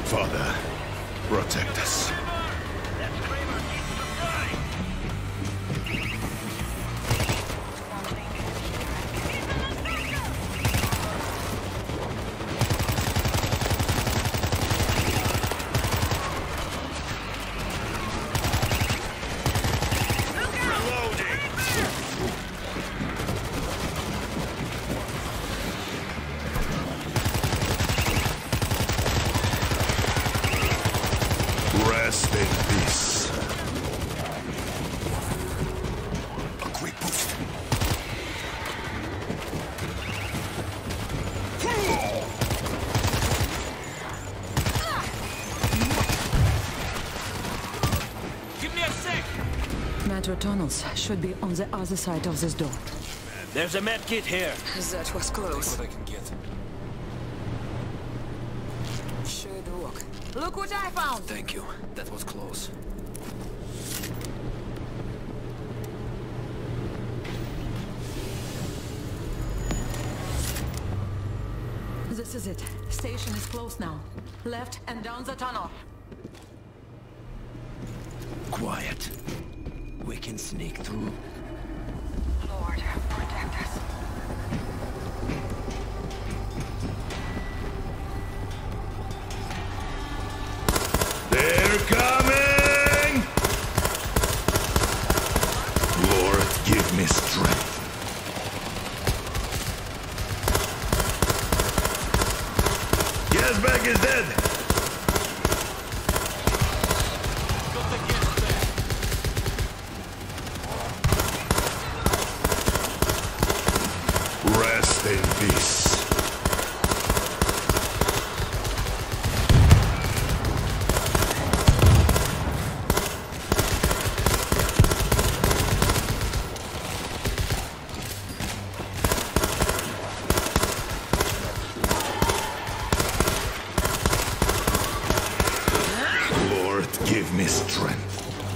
Father, protect us. Rest in peace. A quick boost. Give me a sec! Metro tunnels should be on the other side of this door. There's a med kit here. That was close. What I can get. Should work. Look what I found! Thank you. That was close. This is it. Station is close now. Left and down the tunnel. Quiet. We can sneak through. Lord, protect us. They're coming! Lord, give me strength. Gasbag is dead! Rest in peace. Lord, give me strength.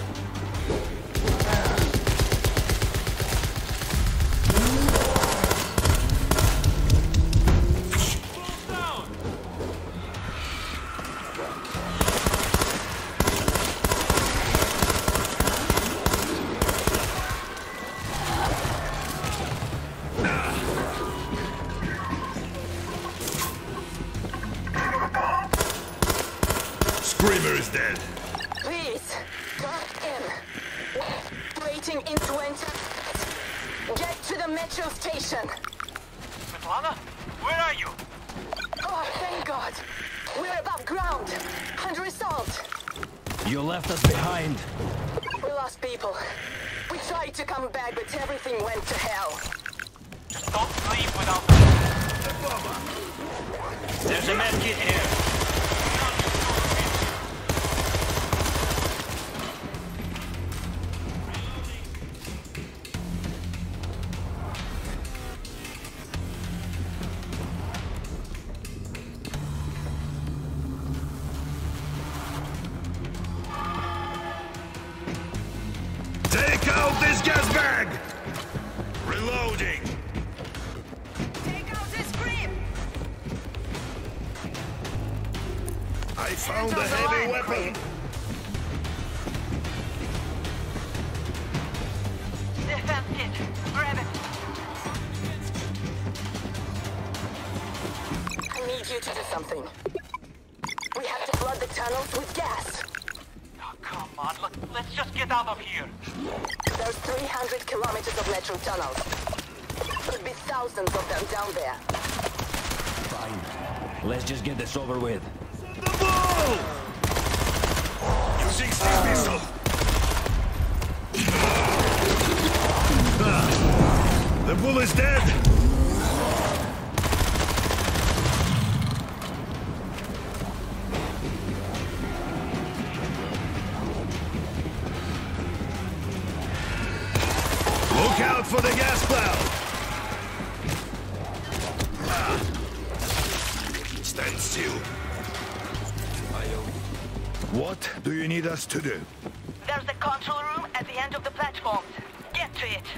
Screamer is dead. Please, get in. Waiting into enter. Get to the metro station. Svetlana? Where are you? Oh, thank God. We're above ground. Under assault. You left us behind. We lost people. We tried to come back, but everything went to hell. Just don't leave without... There's a med kit here. Take out this gas bag! Reloading! Take out this grip! I found a heavy weapon! Defense kit. Grab it. I need you to do something. We have to flood the tunnels with gas. Oh, come on, let's just get out of here. There's 300 kilometers of metro tunnels. Could be thousands of them down there. Fine. Let's just get this over with. The bull! Using steam pistol! The bull is dead! Look out for the gas cloud! Stand still. What do you need us to do? There's a control room at the end of the platform. Get to it.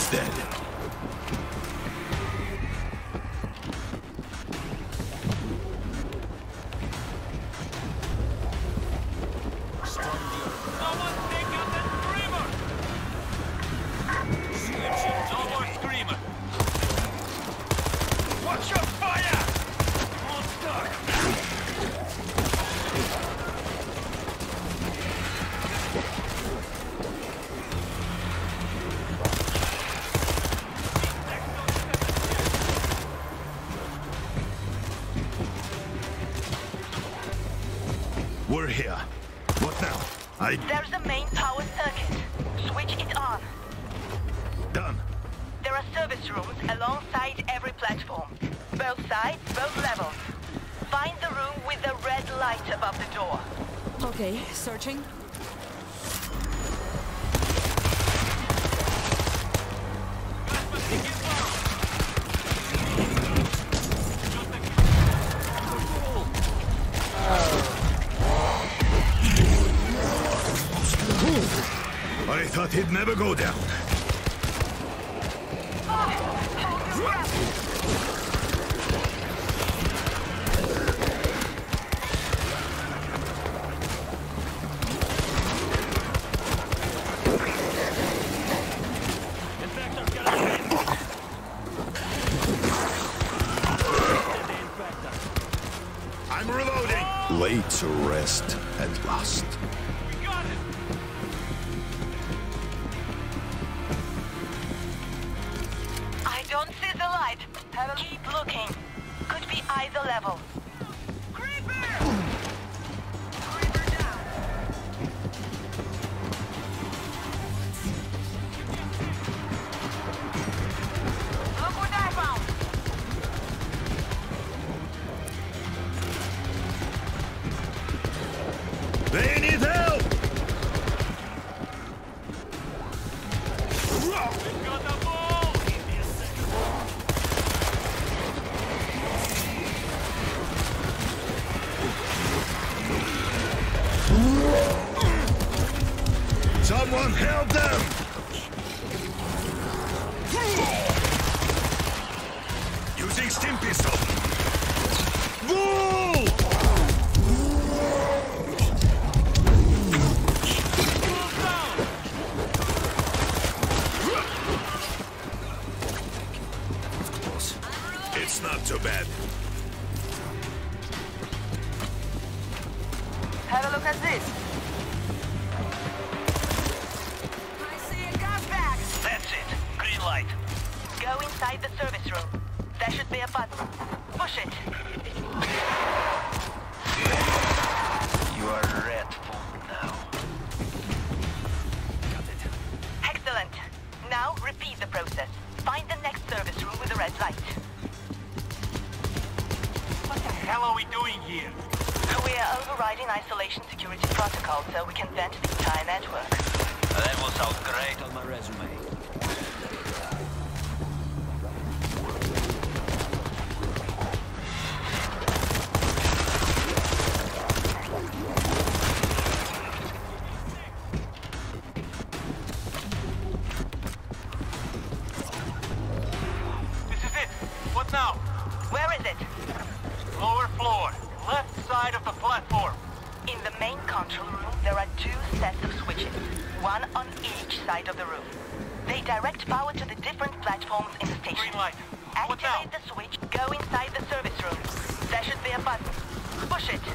is dead. Someone take out that screamer! No more screamer! Watch your fire! All stuck! We're here. What now? There's the main power circuit. Switch it on. Done. There are service rooms alongside every platform. Both sides, both levels. Find the room with the red light above the door. Okay, searching. I thought he'd never go down. I'm reloading. Laid to rest at last. We got it! I don't see the light. Keep looking. Could be either level. Creeper! Creeper down. Look what I found. They need help! Got the ball! Someone help them! Using stim pistol. Whoa! It's not too bad. Have a look at this. I see a gas bag. That's it. Green light. Go inside the service room. There should be a button. Push it. You are red food now. Got it. Excellent. Now repeat the process. Find the next service room with a red light. What the hell are we doing here? We are overriding isolation security protocol so we can vent the entire network. That will sound great on my resume. This is it. What now? Where is it? Lower floor. Left side of the platform. In the main control room, there are two sets of switches, one on each side of the room. They direct power to the different platforms in the station. Green light. What now? Activate the switch, go inside the service room. There should be a button. Push it.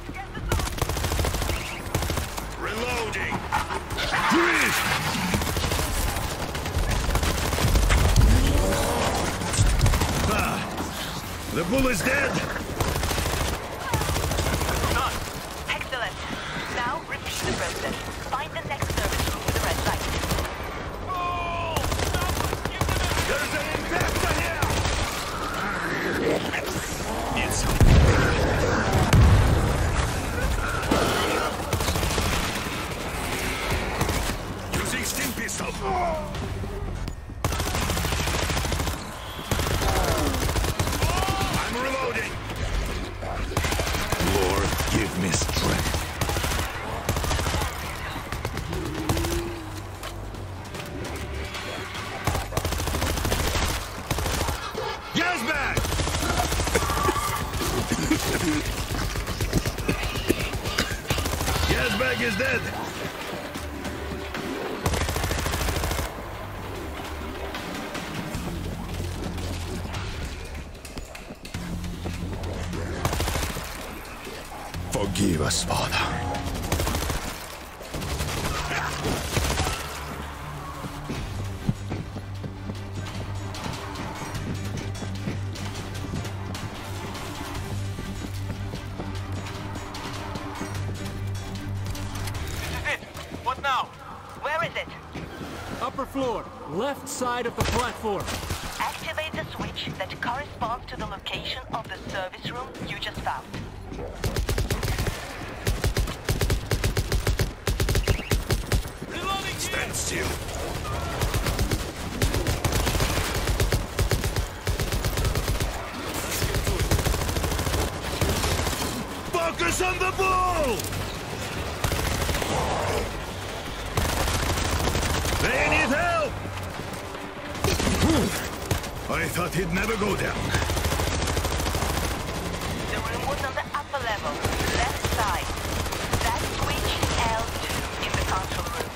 Reloading. Freeze! The bull is dead. Done. Excellent. Now repeat the process. Find the next service room with the red light. There's an infector here. It's using stim pistol. I'm reloading. Frag is dead. Forgive us, Father. Upper floor, left side of the platform. Activate the switch that corresponds to the location of the service room you just found. Reloading! Stand still. Focus on the ball! They need help! I thought he'd never go down. The room was on the upper level, left side. That switch is L2 in the control room.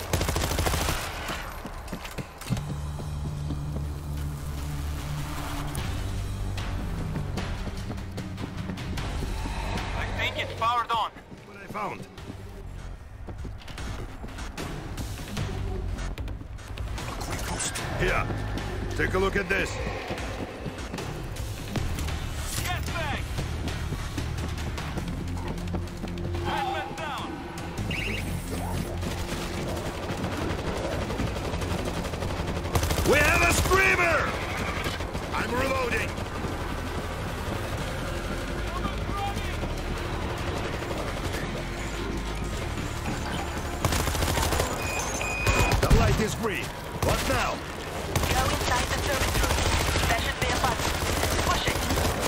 I think it's powered on. What I found. A quick boost. Here, take a look at this. Gas bag! Advent down! We have a screamer! I'm reloading. The light is green. What now? Go inside the service room. There should be a button. Push it.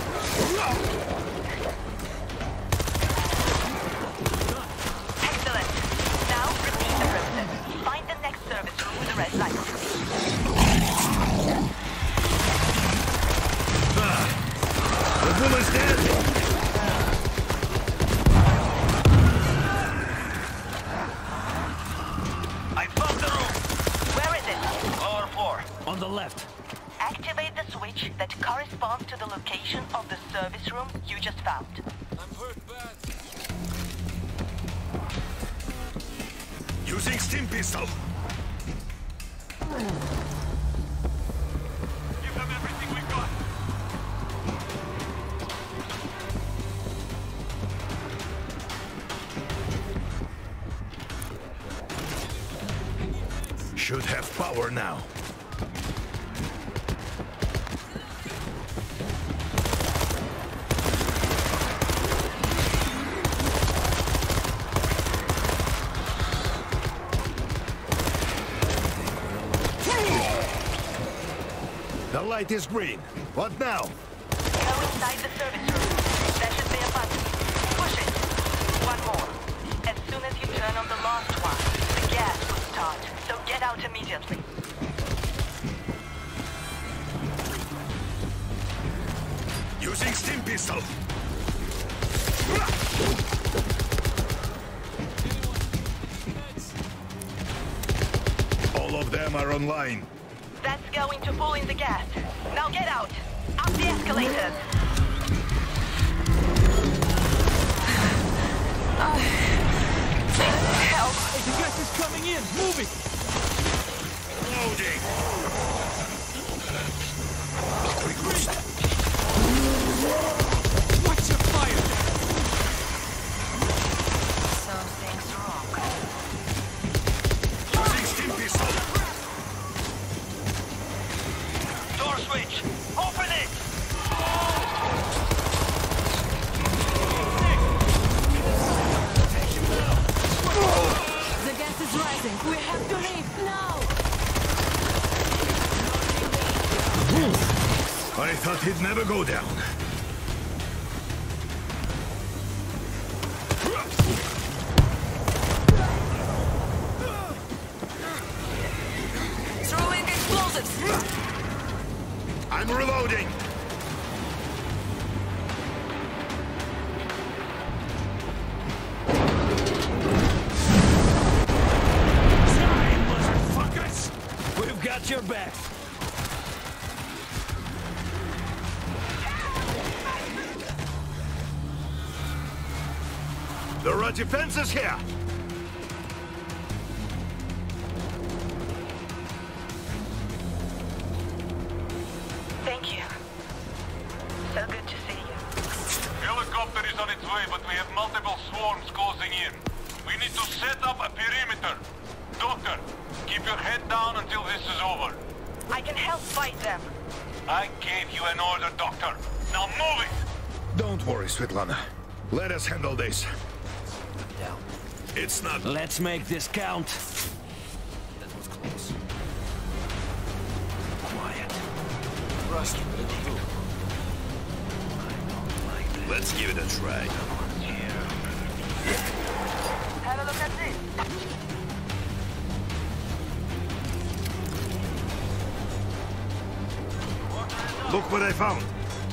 Excellent. Now repeat the process. Find the next service room with the red light. The bullet's dead. I found the room! Where is it? Lower floor. On the left. Activate the switch that corresponds to the location of the service room you just found. I'm hurt bad. Using steam pistol. Give them everything we got. Should have power now. The light is green. What now? Go inside the service room. There should be a button. Push it. One more. As soon as you turn on the last one, the gas will start. So get out immediately. Using steam pistol. All of them are online. That's going to pull in the gas. Now get out. Up the escalators. Help. Hey, the gas is coming in! Move it! Loading. Quick boost. Watch your fire! Something's wrong. Using steam pistol. Door switch! Open it! The gas is rising. We have to leave now. I thought he'd never go down. Throwing explosives. I'm reloading. There are defenses here! Thank you. So good to see you. Helicopter is on its way, but we have multiple swarms closing in. We need to set up a perimeter. Doctor, keep your head down until this is over. I can help fight them. I gave you an order, Doctor. Now move it! Don't worry, Svetlana. Let us handle this. Down. It's not... Let's make this count. That was close. Quiet. Rust will do. Let's give it a try. Have a look at this. Look what I found.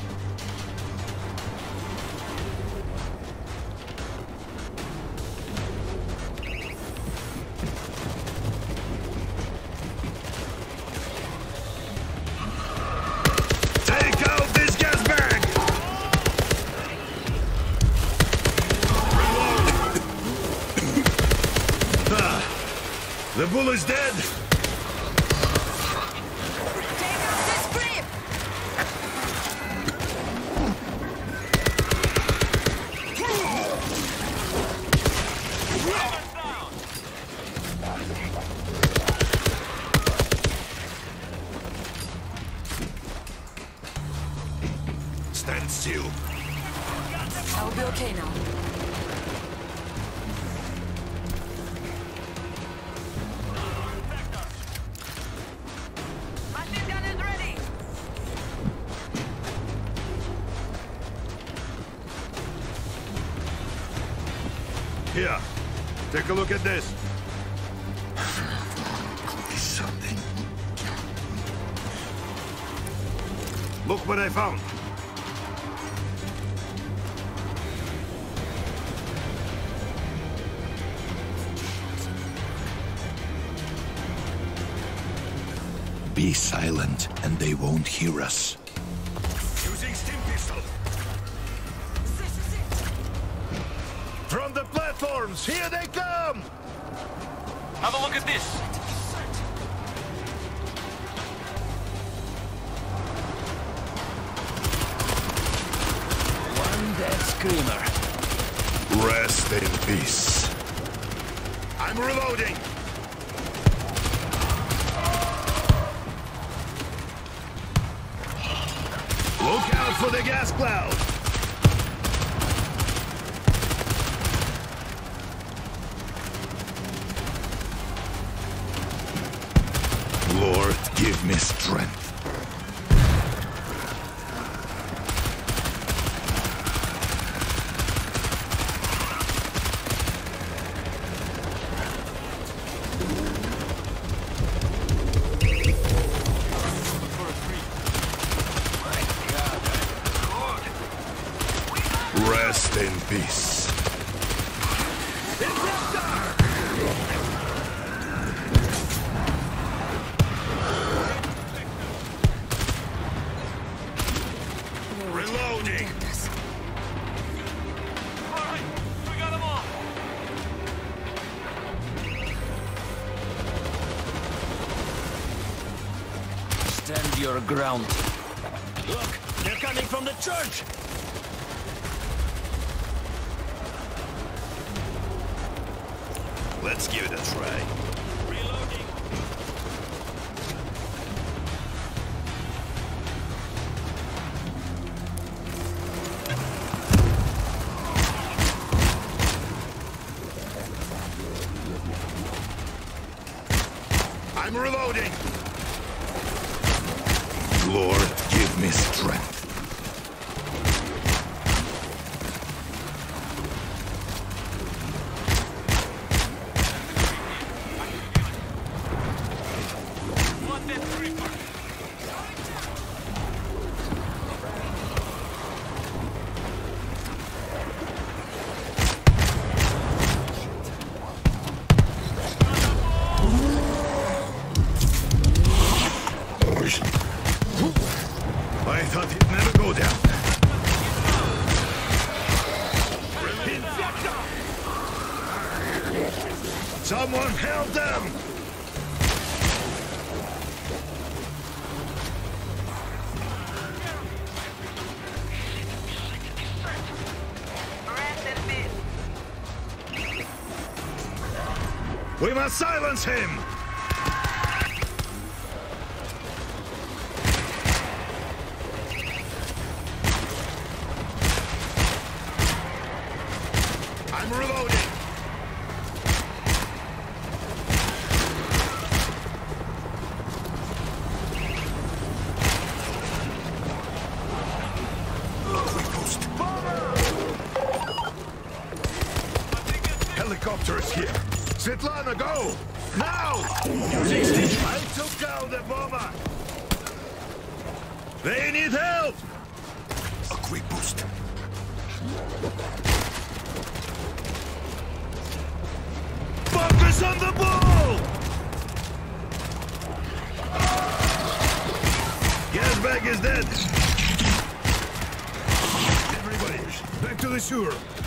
Take out this gas bag! The bull is dead! Take out this grip! Stand still. I'll be okay now. Machine gun is ready. Here, take a look at this. Something. Look what I found. Be silent, and they won't hear us. Using steam pistol. This is it! From the platforms, here they come! Have a look at this! One dead screamer. Rest in peace. I'm reloading. Look out for the gas cloud. Lord, give me strength. Rest in peace. Reloading. Alright, we got them all! Stand your ground. Look, they're coming from the church! Let's give it a try. Reloading. I'm reloading. Lord, give me strength. What that creeper? I thought it Someone help them! Rest in peace. We must silence him! I'm reloading! Helicopter is here. Svetlana, go! Now! I took down the bomber! They need help! A quick boost. Focus on the ball! Gas bag is dead. Everybody, back to the sewer.